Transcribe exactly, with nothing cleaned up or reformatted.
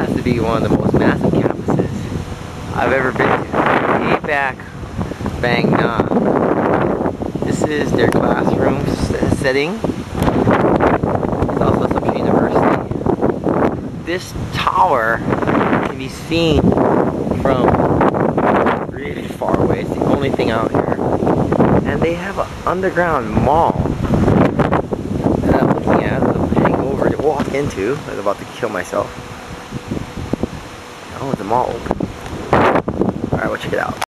has to be one of the most massive campuses I've ever been to. A PAC Bangna. This is their classroom setting. It's also Assumption University. This tower can be seen from really far away. It's the only thing out here. And they have an underground mall that I'm looking at. I'm heading over to walk into. I was about to kill myself. Oh, the mall open. Alright, we'll check it out.